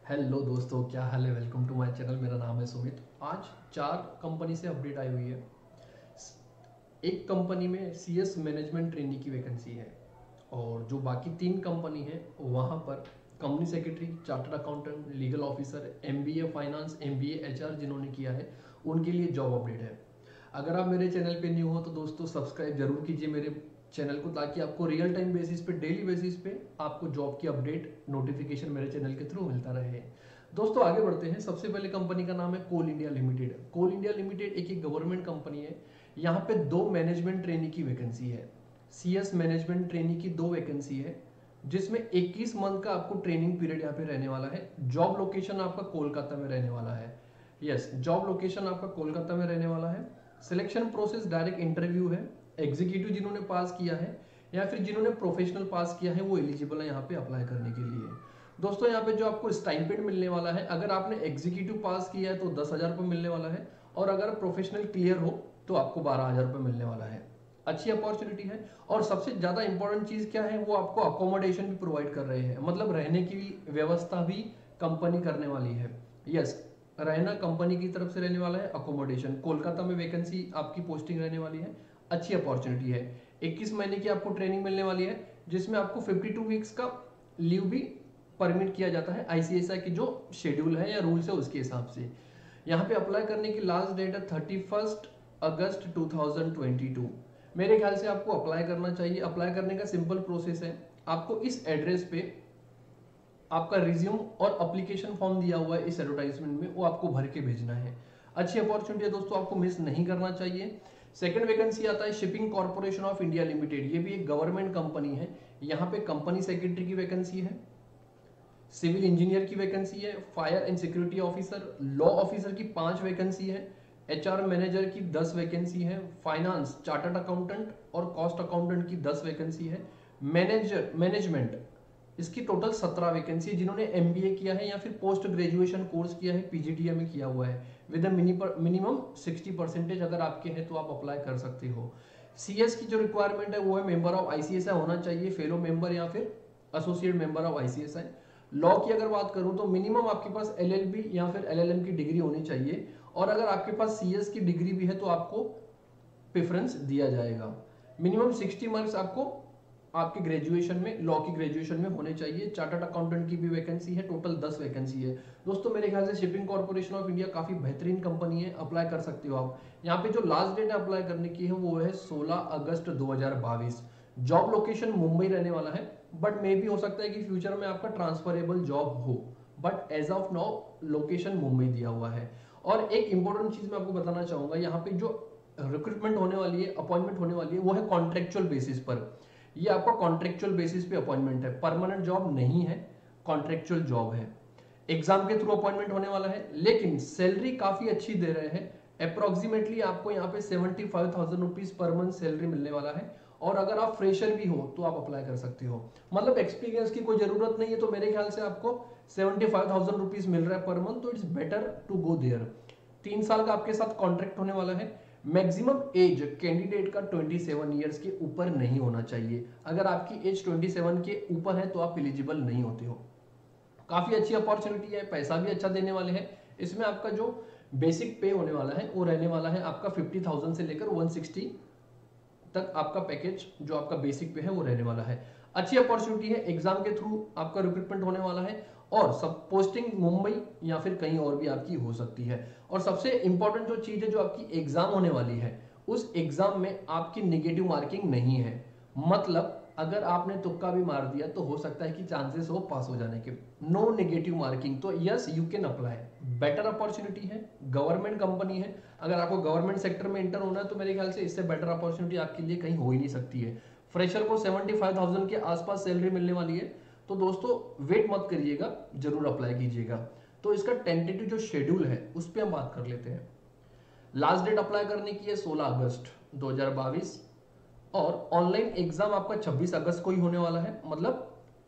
Hello दोस्तों, क्या हाल है। Welcome to my channel. मेरा नाम है सुमित। आज 4 कंपनी से अपडेट आई हुई है। एक कंपनी में सीएस मैनेजमेंट ट्रेनी की वैकेंसी है और जो बाकी 3 कंपनी है वहाँ पर company secretary, chartered accountant, legal officer, MBA finance, MBA HR जिन्होंने किया है उनके लिए जॉब अपडेट है। अगर आप मेरे चैनल पे न्यू हो तो दोस्तों सब्सक्राइब जरूर कीजिए मेरे चैनल को, ताकि आपको रियल टाइम बेसिस पे, डेली बेसिस पे आपको जॉब की अपडेट नोटिफिकेशन मेरे चैनल के थ्रू मिलता रहे। दोस्तों आगे बढ़ते हैं। सबसे पहले कंपनी का नाम है Coal India Limited. Coal India Limited एक गवर्नमेंट कंपनी है। यहाँ पे 2 मैनेजमेंट ट्रेनी की वैकेंसी है। सीएस मैनेजमेंट ट्रेनी की 2 वैकेंसी है, जिसमें 21 मंथ का आपको ट्रेनिंग पीरियड यहाँ पे रहने वाला है। जॉब लोकेशन आपका कोलकाता में रहने वाला है। यस, जॉब लोकेशन आपका कोलकाता में रहने वाला है। सिलेक्शन प्रोसेस डायरेक्ट इंटरव्यू है। एग्जीक्यूटिव जिन्होंने पास किया है या फिर जिन्होंने प्रोफेशनल पास किया है वो एलिजिबल है यहाँ पे अप्लाई करने के लिए। दोस्तों यहाँ पे जो आपको स्टाइपेंड मिलने वाला है, अगर आपने एग्जीक्यूटिव पास किया है तो 10,000 रुपये मिलने वाला है, और अगर प्रोफेशनल क्लियर हो तो आपको 12,000 रुपये मिलने वाला है। अच्छी अपॉर्चुनिटी है। और सबसे ज्यादा इंपॉर्टेंट चीज क्या है, वो आपको अकोमोडेशन भी प्रोवाइड कर रहे हैं, मतलब रहने की व्यवस्था भी कंपनी करने वाली है। यस, रहना कंपनी की तरफ से रहने वाला है। अकोमोडेशन कोलकाता में वैकेंसी आपकी पोस्टिंग रहने वाली है। अच्छी अपॉर्चुनिटी है। 21 महीने की आपको ट्रेनिंग मिलने वाली है, जिसमें आपको 52 वीक्स का लीव भी परमिट किया जाता है। आईसीएसआई की जो शेड्यूल है या रूल्स है उसके हिसाब से। यहाँ पे अप्लाई करने की लास्ट डेट है 31 अगस्त 2022। मेरे ख्याल से आपको अप्लाई करना चाहिए। अप्लाई करने का सिंपल प्रोसेस है, आपको इस एड्रेस पे आपका रिज्यूम और एप्लीकेशन फॉर्म दिया हुआ है इस एडवर्टाइजमेंट में, वो आपको भर के भेजना है। अच्छी अपॉर्चुनिटी है दोस्तों, आपको मिस नहीं करना चाहिए। सेकंड वैकेंसी आता है shipping corporation of India limited. ये भी एक गवर्नमेंट कंपनी है। यहाँ पे कंपनी सेक्रेटरी की वैकेंसी है, सिविल इंजीनियर की वैकेंसी है, fire and security officer, law officer की 5 वैकेंसी है, एचआर मैनेजर की 10 वैकेंसी है, फाइनेंस, चार्टर्ड अकाउंटेंट और कॉस्ट अकाउंटेंट की 10 वैकेंसी है, मैनेजमेंट इसकी टोटल 17 वैकेंसी है। जिन्होंने एमबीए किया है या फिर पोस्ट ग्रेजुएशन कोर्स किया है, पीजीडीएम में किया हुआ है, विद मिनिमम 60% अगर आपके हैं तो आप अप्लाई कर सकते हो। सीएस की जो रिक्वायरमेंट है वो है मेंबर ऑफ आईसीएसआई होना चाहिए, फेलो मेंबर या फिर associate member of ICSI. Law की अगर बात करूं तो मिनिमम आपके पास एलएलबी या फिर एलएलएम की डिग्री होनी चाहिए, और अगर आपके पास सीएस की डिग्री भी है तो आपको प्रेफरेंस दिया जाएगा। मिनिमम 60 मार्क्स आपको आपके ग्रेजुएशन में, लॉ की ग्रेजुएशन में होने चाहिए। चार्टर्ड अकाउंटेंट की भी वैकेंसी है, टोटल 10 वैकेंसी है। दोस्तों मेरे ख्याल से शिपिंग कॉर्पोरेशन ऑफ इंडिया काफी बेहतरीन कंपनी है, अप्लाई कर सकते हो आप। यहाँ पे जो लास्ट डेट अप्लाई करने की है वो है 16 अगस्त 2022। जॉब लोकेशन मुंबई रहने वाला है, बट मे भी हो सकता है कि फ्यूचर में आपका ट्रांसफरेबल जॉब हो, but as of now location Mumbai दिया हुआ है। और एक इंपॉर्टेंट चीज मैं आपको बताना चाहूंगा, यहाँ पे जो रिक्रूटमेंट होने वाली है, अपॉइंटमेंट होने वाली है, वो है कॉन्ट्रेक्चुअल बेसिस पर। ये आपका कॉन्ट्रेक्चुअल बेसिस पे अपॉइंटमेंट है, परमानेंट जॉब नहीं है, कॉन्ट्रेक्चुअल जॉब है। एग्जाम के थ्रू अपॉइंटमेंट होने वाला है, लेकिन सैलरी काफी अच्छी दे रहे हैं। अप्रोक्सीमेटली आपको यहाँ पे 75,000 रुपीज पर मंथ सैलरी मिलने वाला है। और अगर आप फ्रेशर भी हो तो आप अप्लाई कर सकते हो, मतलब एक्सपीरियंस की कोई जरूरत नहीं है। तो मेरे ख्याल से आपको 75,000 रुपीज मिल रहा है पर मंथ, तो it's better to go there. 3 साल का आपके साथ कॉन्ट्रैक्ट होने वाला है। मैक्सिमम एज कैंडिडेट का 27 ईयर्स के ऊपर नहीं होना चाहिए। अगर आपकी एज 27 के ऊपर है तो आप एलिजिबल नहीं होते हो। काफी अच्छी अपॉर्चुनिटी है, पैसा भी अच्छा देने वाले हैं। इसमें आपका जो बेसिक पे होने वाला है वो रहने वाला है आपका 50,000 से लेकर 160 तक आपका पैकेज जो आपका बेसिक पे है वो रहने वाला है। अच्छी अपॉर्चुनिटी है, एग्जाम के थ्रू आपका रिक्रूटमेंट होने वाला है, और सब पोस्टिंग मुंबई या फिर कहीं और भी आपकी हो सकती है। और सबसे इंपॉर्टेंट जो चीज है, जो आपकी एग्जाम होने वाली है, उस एग्जाम में आपकी नेगेटिव मार्किंग नहीं है। मतलब अगर आपने तुक्का भी मार दिया तो हो सकता है कि चांसेस हो पास हो जाने के। नो नेगेटिव मार्किंग, तो yes you can apply. Better opportunity है, गवर्नमेंट कंपनी है। अगर आपको गवर्नमेंट सेक्टर में एंटर होना है तो मेरे ख्याल से इससे बेटर अपॉर्चुनिटी आपके लिए कहीं हो ही नहीं सकती है। फ्रेशर को 75,000 के आसपास सैलरी मिलने वाली है, तो दोस्तों वेट मत करिएगा, जरूर अप्लाई कीजिएगा। तो इसका टेंटेटिव जो शेड्यूल है उस पर हम बात कर लेते हैं। लास्ट डेट अप्लाई करने की है 16 अगस्त 2022, और ऑनलाइन एग्जाम आपका 26 अगस्त को ही होने वाला है। मतलब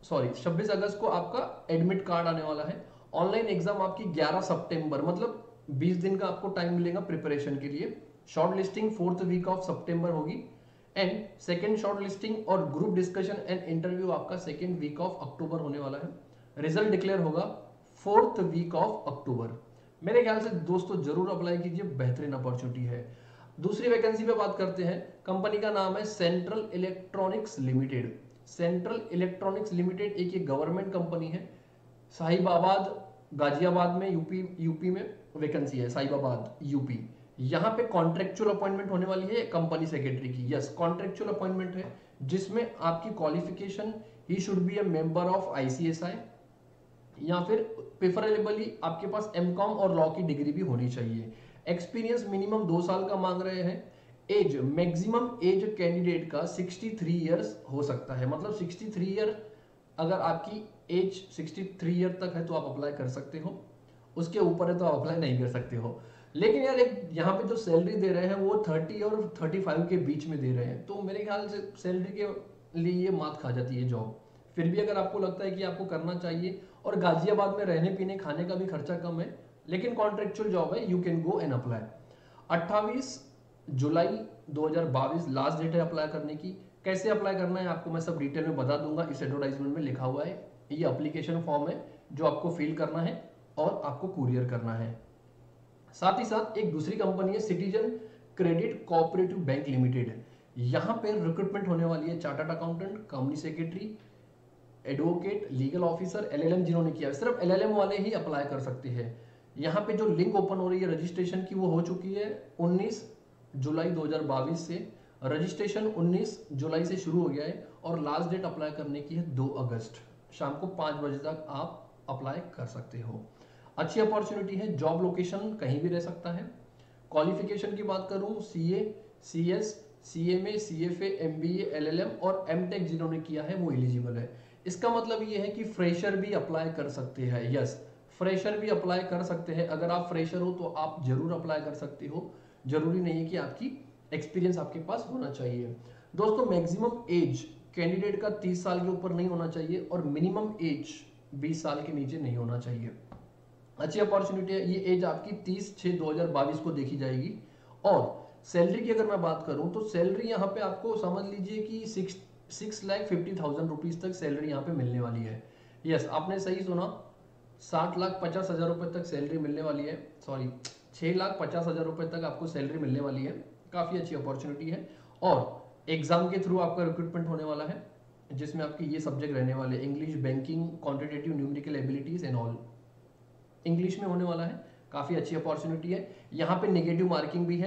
26 अगस्त को आपका एडमिट कार्ड आने वाला है। ऑनलाइन एग्जाम आपकी 11 सितंबर, मतलब 20 दिन का आपको टाइम मिलेगा प्रिपरेशन के लिए। Short listing 4th week of सितंबर होगी, एंड सेकेंड शॉर्ट लिस्टिंग और ग्रुप डिस्कशन एंड इंटरव्यू आपका 2nd वीक ऑफ अक्टूबर होने वाला है। रिजल्ट डिक्लेयर होगा 4th वीक ऑफ अक्टूबर। मेरे ख्याल से दोस्तों जरूर अप्लाई कीजिए, बेहतरीन अपॉर्चुनिटी है। दूसरी वैकेंसी पे बात करते हैं। कंपनी का नाम है Central Electronics Limited. Central Electronics Limited एक ये गवर्नमेंट कंपनी है। साहिबाबाद गाजियाबाद में यूपी में वैकेंसी है, साहिबाबाद यूपी। यहाँ पे कॉन्ट्रेक्चुअल अपॉइंटमेंट होने वाली है कंपनी सेक्रेटरी की। यस, कॉन्ट्रेक्चुअल अपॉइंटमेंट है जिसमें आपकी क्वालिफिकेशन ही should be a member of ICSI, या फिर प्रेफरेबली आपके पास एमकॉम और लॉ की डिग्री भी होनी चाहिए। एक्सपीरियंस मिनिमम 2 साल का मांग रहे हैं। एज, मैक्सिमम एज कैंडिडेट का 63 ईयर्स हो सकता है, मतलब 63 ईयर अगर आपकी एज 63 ईयर तक है तो आप अप्लाई कर सकते हो, उसके ऊपर है तो आप अप्लाई नहीं कर सकते हो। लेकिन यार एक यहाँ पे जो सैलरी दे रहे हैं वो 30 और 35 के बीच में दे रहे हैं, तो मेरे ख्याल से सैलरी के लिए ये मात खा जाती है जॉब। फिर भी अगर आपको लगता है कि आपको करना चाहिए, और गाजियाबाद में रहने पीने खाने का भी खर्चा कम है, लेकिन कॉन्ट्रेक्चुअल जॉब है, you can go and apply. 28 जुलाई 2022 लास्ट डेट है अप्लाई करने की। कैसे अप्लाई करना है आपको मैं सब डिटेल में बता दूंगा, इस एडवर्टाइजमेंट में लिखा हुआ है। ये एप्लीकेशन फॉर्म है जो आपको फिल करना है और आपको कुरियर करना है। साथ ही साथ एक दूसरी कंपनी है citizen credit cooperative bank limited. यहाँ पे रिक्रूटमेंट होने वाली है chartered accountant, company secretary, advocate, legal officer, LLM जिन्होंने किया, सिर्फ एलएलएम वाले ही अप्लाई कर सकते हैं। यहाँ पे जो लिंक ओपन हो रही है रजिस्ट्रेशन की वो हो चुकी है 19 जुलाई 2022 से। रजिस्ट्रेशन 19 जुलाई से शुरू हो गया है और लास्ट डेट अप्लाई करने की है 2 अगस्त। शाम को 5 बजे तक आप अप्लाई कर सकते हो। अच्छी अपॉर्चुनिटी है, जॉब लोकेशन कहीं भी रह सकता है। क्वालिफिकेशन की बात करूं, CA, CS, CMA, CFA, MBA, LLM और एमटेक जिन्होंने किया है वो एलिजिबल है। इसका मतलब ये है कि फ्रेशर भी अप्लाई कर सकते हैं। यस, फ्रेशर भी अप्लाई कर सकते हैं। अगर आप फ्रेशर हो तो आप जरूर अप्लाई कर सकते हो, जरूरी नहीं है कि आपकी एक्सपीरियंस आपके पास होना चाहिए। दोस्तों मैक्सिमम एज कैंडिडेट का 30 साल के ऊपर नहीं होना चाहिए और मिनिमम एज 20 साल के नीचे नहीं होना चाहिए। अच्छी अपॉर्चुनिटी है। ये एज आपकी 30/6/2022 को देखी जाएगी। और सैलरी की अगर मैं बात करूं तो सैलरी यहाँ पे आपको समझ लीजिए कि 6,50,000 रुपीज तक सैलरी यहाँ पे मिलने वाली है। यस, आपने सही सुना, 60,50,000 रुपए तक सैलरी मिलने वाली है। सॉरी, 6,50,000 रुपए तक आपको सैलरी मिलने वाली है। काफी अच्छी अपॉर्चुनिटी है। और एग्जाम के थ्रू आपका रिक्रूटमेंट होने वाला है जिसमें आपके ये सब्जेक्ट रहने वाले, English, banking, quantitative numerical abilities and all, English में होने वाला है। काफी अच्छी अपॉर्चुनिटी है। यहाँ पे नेगेटिव मार्किंग भी है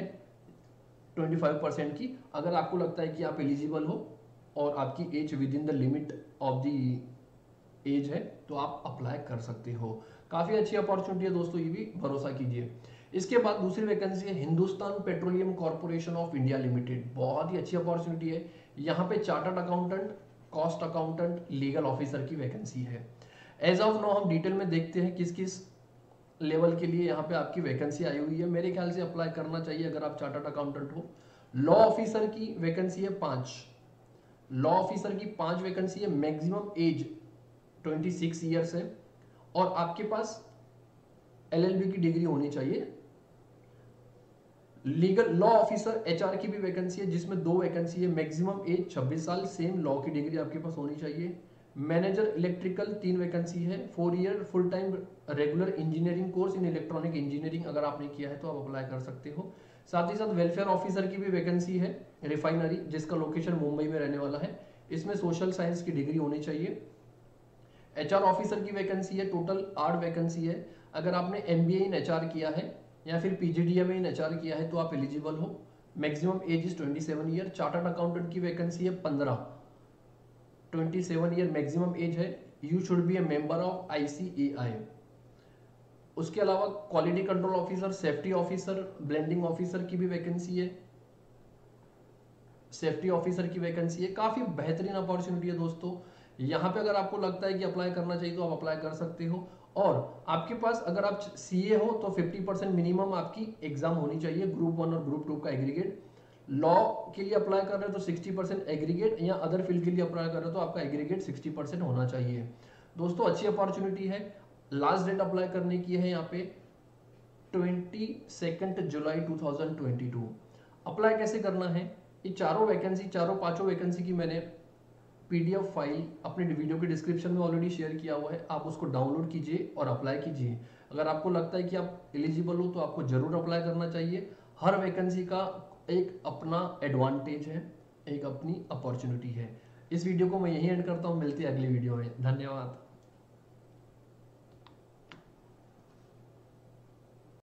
25% की। अगर आपको लगता है कि आप एलिजिबल हो और आपकी age within the limit of the age है तो आप अप्लाई कर सकते हो। काफी अच्छी अपॉर्चुनिटी है दोस्तों, ये भी भरोसा कीजिए। इसके बाद दूसरी वैकेंसी है Hindustan Petroleum Corporation of India Limited. बहुत ही अच्छी अपॉर्चुनिटी है। यहाँ पे chartered accountant, cost accountant, legal officer की वैकेंसी है। एज ऑफ नाउ हम डिटेल में देखते हैं किस किस लेवल के लिए यहाँ पे आपकी वैकेंसी आई हुई है। मेरे ख्याल से अप्लाई करना चाहिए अगर आप चार्टर्ड अकाउंटेंट हो। लॉ ऑफिसर की वैकेंसी है 5। लॉ ऑफिसर की 5 वैकेंसी है। मैक्सिमम एज 26 ईयर्स है और आपके पास एलएलबी की डिग्री होनी चाहिए। लीगल लॉ ऑफिसर एचआर की भी वैकेंसी है जिसमें 2 वैकेंसी है। मैक्सिमम एज 26 साल, सेम लॉ की डिग्री आपके पास होनी चाहिए। मैनेजर इलेक्ट्रिकल 3 वैकेंसी है। 4 year full time regular engineering course in electronic engineering अगर आपने किया है तो आप अप्लाई कर सकते हो। साथ ही साथ वेलफेयर ऑफिसर की भी वैकेंसी है रिफाइनरी, जिसका लोकेशन मुंबई में रहने वाला है। इसमें सोशल साइंस की डिग्री होनी चाहिए। एचआर ऑफिसर की वैकेंसी है, टोटल 8 वैकेंसी है। अगर आपने एमबीए इन एचआर किया है या फिर पीजीडीएमए इन एचआर किया है तो आप एलिजिबल हो। Maximum age is 27 year. Chartered accountant की वैकेंसी है 15। 27 ईयर मैक्सिमम एज है। You should be a member of ICAI. उसके अलावा quality control officer, safety officer, blending officer की भी वैकेंसी है। सेफ्टी ऑफिसर की वैकेंसी है। काफी बेहतरीन अपॉर्चुनिटी है दोस्तों। यहाँ पे अगर आपको लगता है कि अप्लाई करना चाहिए तो आप अप्लाई कर सकते हो। और आपके पास अगर आप सीए हो तो 50% मिनिमम आपकी एग्जाम होनी चाहिए, ग्रुप 1 और ग्रुप 2 का एग्रीगेट। लॉ के लिए अप्लाई कर रहे हो तो 60% एग्रीगेट, या अदर फील्ड के लिए अप्लाई कर रहे हो तो आपका एग्रीगेट 60% होना चाहिए। दोस्तों अच्छी अपॉर्चुनिटी है। लास्ट डेट अप्लाई करने की है यहाँ पे 22 जुलाई 2022। अप्लाई कैसे करना है? ये चारों 5 वैकेंसी की मैंने PDF फाइल अपने वीडियो के डिस्क्रिप्शन में ऑलरेडी शेयर किया हुआ है, आप उसको डाउनलोड कीजिए और अप्लाई कीजिए। अगर आपको लगता है कि आप एलिजिबल हो तो आपको जरूर अप्लाई करना चाहिए। हर वैकेंसी का एक अपना एडवांटेज है, एक अपनी अपॉर्चुनिटी है। इस वीडियो को मैं यहीं एंड करता हूँ, मिलती है अगली वीडियो में। धन्यवाद।